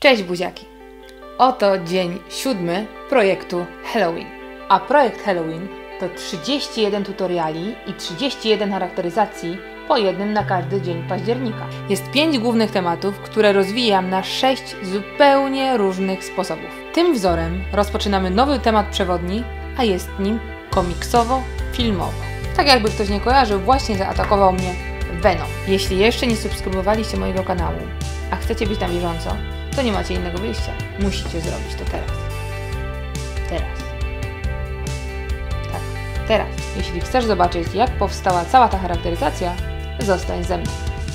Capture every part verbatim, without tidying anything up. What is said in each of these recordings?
Cześć buziaki! Oto dzień siódmy projektu Halloween. A projekt Halloween to trzydzieści jeden tutoriali i trzydzieści jeden charakteryzacji, po jednym na każdy dzień października. Jest pięć głównych tematów, które rozwijam na sześć zupełnie różnych sposobów. Tym wzorem rozpoczynamy nowy temat przewodni, a jest nim komiksowo-filmowo. Tak jakby ktoś nie kojarzył, właśnie zaatakował mnie Venom. Jeśli jeszcze nie subskrybowaliście mojego kanału, a chcecie być na bieżąco, to nie macie innego wyjścia. Musicie zrobić to teraz. Teraz. Tak, teraz. Jeśli chcesz zobaczyć, jak powstała cała ta charakteryzacja, zostań ze mną.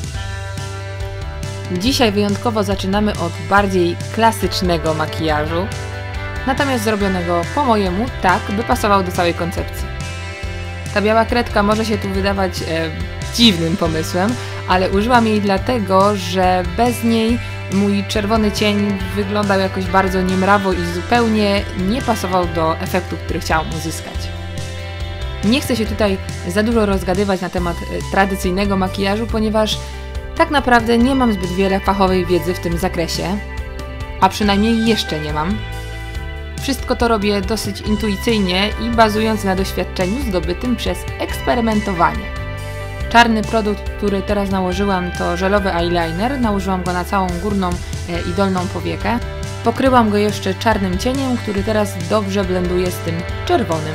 Dzisiaj wyjątkowo zaczynamy od bardziej klasycznego makijażu, natomiast zrobionego po mojemu tak, by pasował do całej koncepcji. Ta biała kredka może się tu wydawać e, dziwnym pomysłem, ale użyłam jej dlatego, że bez niej mój czerwony cień wyglądał jakoś bardzo niemrawo i zupełnie nie pasował do efektu, który chciałam uzyskać. Nie chcę się tutaj za dużo rozgadywać na temat tradycyjnego makijażu, ponieważ tak naprawdę nie mam zbyt wiele fachowej wiedzy w tym zakresie, a przynajmniej jeszcze nie mam. Wszystko to robię dosyć intuicyjnie i bazując na doświadczeniu zdobytym przez eksperymentowanie. Czarny produkt, który teraz nałożyłam, to żelowy eyeliner. Nałożyłam go na całą górną i dolną powiekę. Pokryłam go jeszcze czarnym cieniem, który teraz dobrze blenduje z tym czerwonym.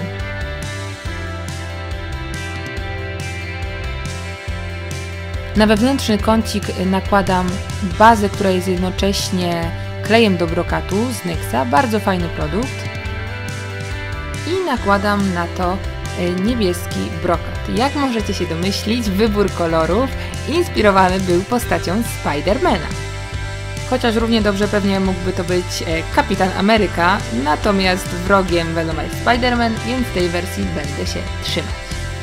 Na wewnętrzny kącik nakładam bazę, która jest jednocześnie klejem do brokatu z Nyxa. Bardzo fajny produkt. I nakładam na to niebieski brokat. Jak możecie się domyślić, wybór kolorów inspirowany był postacią Spidermana. Chociaż równie dobrze pewnie mógłby to być Kapitan Ameryka, natomiast wrogiem Venoma jest Spiderman, więc tej wersji będę się trzymać.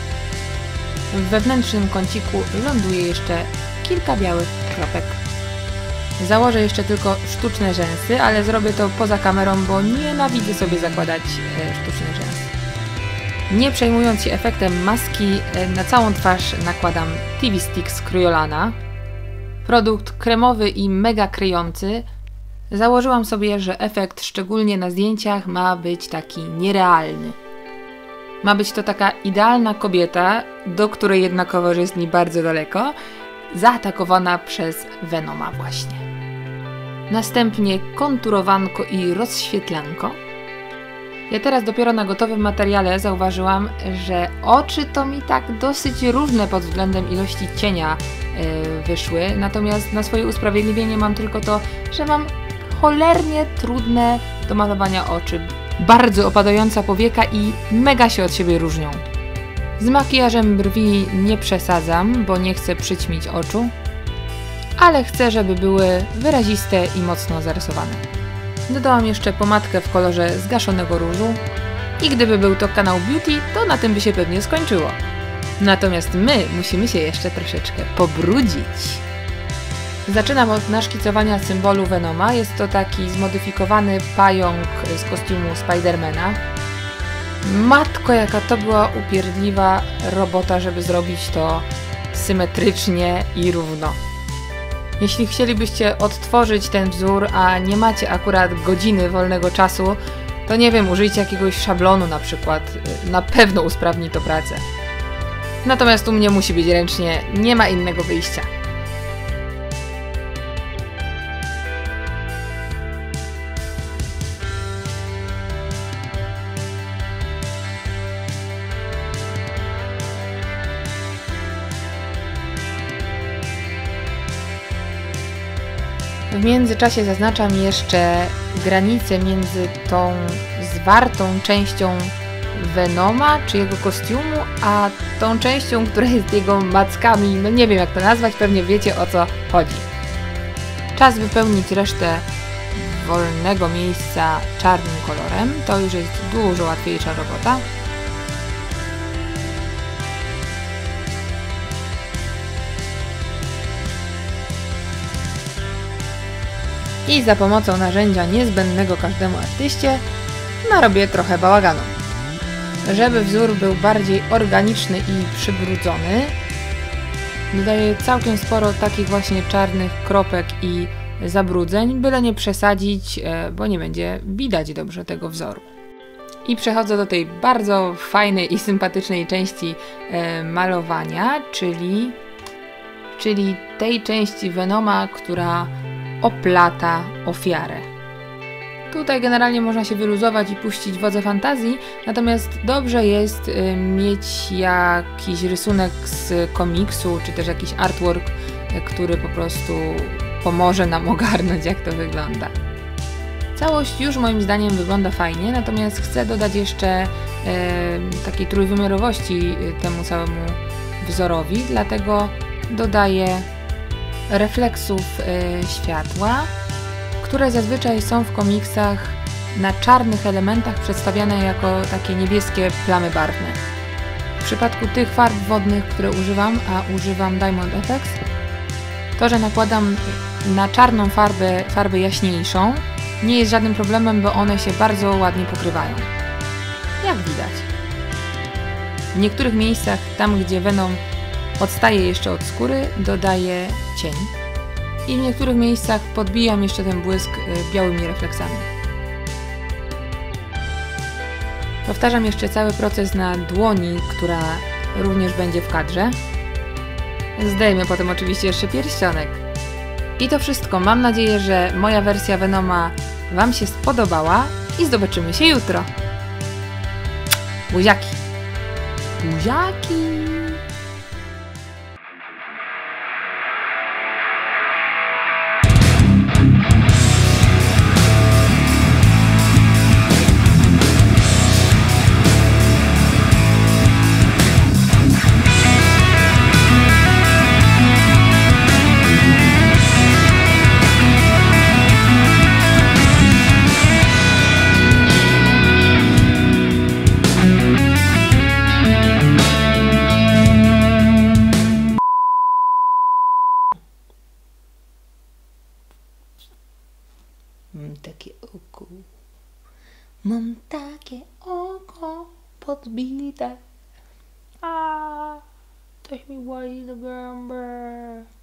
W wewnętrznym kąciku ląduje jeszcze kilka białych kropek. Założę jeszcze tylko sztuczne rzęsy, ale zrobię to poza kamerą, bo nienawidzę sobie zakładać sztuczne rzęsy. Nie przejmując się efektem maski, na całą twarz nakładam T V Stick z Cryolana. Produkt kremowy i mega kryjący. Założyłam sobie, że efekt, szczególnie na zdjęciach, ma być taki nierealny. Ma być to taka idealna kobieta, do której jednakowoż jest mi bardzo daleko, zaatakowana przez Venoma właśnie. Następnie konturowanko i rozświetlanko. Ja teraz dopiero na gotowym materiale zauważyłam, że oczy to mi tak dosyć różne pod względem ilości cienia yy, wyszły, natomiast na swoje usprawiedliwienie mam tylko to, że mam cholernie trudne do malowania oczy. Bardzo opadająca powieka i mega się od siebie różnią. Z makijażem brwi nie przesadzam, bo nie chcę przyćmić oczu, ale chcę, żeby były wyraziste i mocno zarysowane. Dodałam jeszcze pomadkę w kolorze zgaszonego różu i gdyby był to kanał beauty, to na tym by się pewnie skończyło. Natomiast my musimy się jeszcze troszeczkę pobrudzić. Zaczynam od naszkicowania symbolu Venoma. Jest to taki zmodyfikowany pająk z kostiumu Spidermana. Matko, jaka to była upierdliwa robota, żeby zrobić to symetrycznie i równo. Jeśli chcielibyście odtworzyć ten wzór, a nie macie akurat godziny wolnego czasu, to nie wiem, użyjcie jakiegoś szablonu na przykład. Na pewno usprawni to pracę. Natomiast u mnie musi być ręcznie, nie ma innego wyjścia. W międzyczasie zaznaczam jeszcze granicę między tą zwartą częścią Venoma, czy jego kostiumu, a tą częścią, która jest jego mackami. No nie wiem, jak to nazwać, pewnie wiecie, o co chodzi. Czas wypełnić resztę wolnego miejsca czarnym kolorem. To już jest dużo łatwiejsza robota. I za pomocą narzędzia niezbędnego każdemu artyście narobię trochę bałaganu. Żeby wzór był bardziej organiczny i przybrudzony, dodaję całkiem sporo takich właśnie czarnych kropek i zabrudzeń, byle nie przesadzić, bo nie będzie widać dobrze tego wzoru. I przechodzę do tej bardzo fajnej i sympatycznej części malowania, czyli, czyli tej części Venoma, która oplata ofiarę. Tutaj generalnie można się wyluzować i puścić wodze fantazji, natomiast dobrze jest y, mieć jakiś rysunek z komiksu, czy też jakiś artwork, y, który po prostu pomoże nam ogarnąć, jak to wygląda. Całość już moim zdaniem wygląda fajnie, natomiast chcę dodać jeszcze y, takiej trójwymiarowości temu całemu wzorowi, dlatego dodaję refleksów y, światła, które zazwyczaj są w komiksach na czarnych elementach przedstawiane jako takie niebieskie plamy barwne. W przypadku tych farb wodnych, które używam, a używam Diamond Effects, to, że nakładam na czarną farbę, farbę jaśniejszą, nie jest żadnym problemem, bo one się bardzo ładnie pokrywają. Jak widać. W niektórych miejscach, tam gdzie Venom odstaje jeszcze od skóry, dodaję cień. I w niektórych miejscach podbijam jeszcze ten błysk białymi refleksami. Powtarzam jeszcze cały proces na dłoni, która również będzie w kadrze. Zdejmę potem oczywiście jeszcze pierścionek. I to wszystko. Mam nadzieję, że moja wersja Venoma Wam się spodobała i zobaczymy się jutro. Buziaki! Buziaki! Mam takie oko, mam takie oko podbite, a coś mi boli do gęby.